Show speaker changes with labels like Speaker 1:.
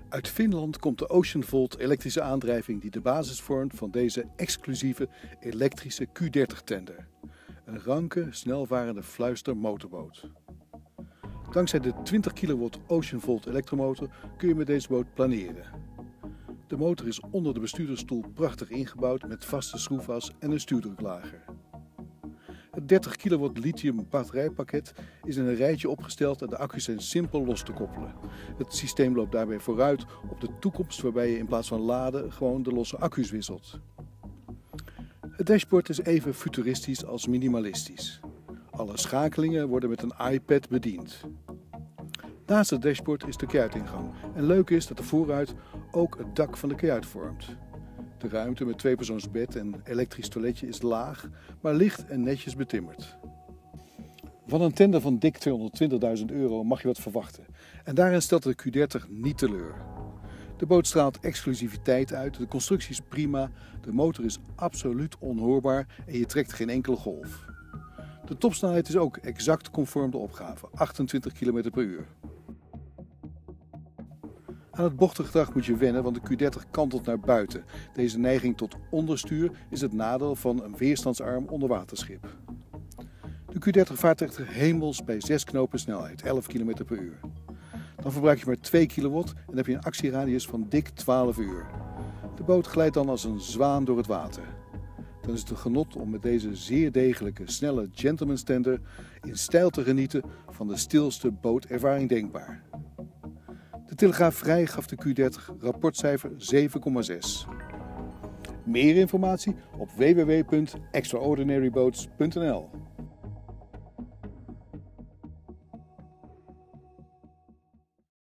Speaker 1: Uit Finland komt de Oceanvolt elektrische aandrijving die de basis vormt van deze exclusieve elektrische Q30-tender. Een ranke, snelvarende fluistermotorboot. Dankzij de 20 kW Oceanvolt elektromotor kun je met deze boot planeren. De motor is onder de bestuurdersstoel prachtig ingebouwd met vaste schroefas en een stuurdruklager. Het 30 kW lithium batterijpakket is in een rijtje opgesteld en de accu's zijn simpel los te koppelen. Het systeem loopt daarbij vooruit op de toekomst waarbij je in plaats van laden gewoon de losse accu's wisselt. Het dashboard is even futuristisch als minimalistisch. Alle schakelingen worden met een iPad bediend. Naast het dashboard is de kajuitingang en leuk is dat de voorruit ook het dak van de kajuit vormt. De ruimte met tweepersoonsbed en elektrisch toiletje is laag, maar licht en netjes betimmerd. Van een tender van dik €220.000 mag je wat verwachten. En daarin stelt de Q30 niet teleur. De boot straalt exclusiviteit uit, de constructie is prima, de motor is absoluut onhoorbaar en je trekt geen enkele golf. De topsnelheid is ook exact conform de opgave, 28 km per uur. Aan het bochtengedrag moet je wennen, want de Q30 kantelt naar buiten. Deze neiging tot onderstuur is het nadeel van een weerstandsarm onderwaterschip. De Q30 vaart echter hemels bij 6 knopen snelheid, 11 km per uur. Dan verbruik je maar 2 kW en heb je een actieradius van dik 12 uur. De boot glijdt dan als een zwaan door het water. Dan is het een genot om met deze zeer degelijke, snelle gentleman's tender in stijl te genieten van de stilste bootervaring denkbaar. De Telegraaf Vrij gaf de Q30 rapportcijfer 7,6. Meer informatie op www.extraordinaryboats.nl.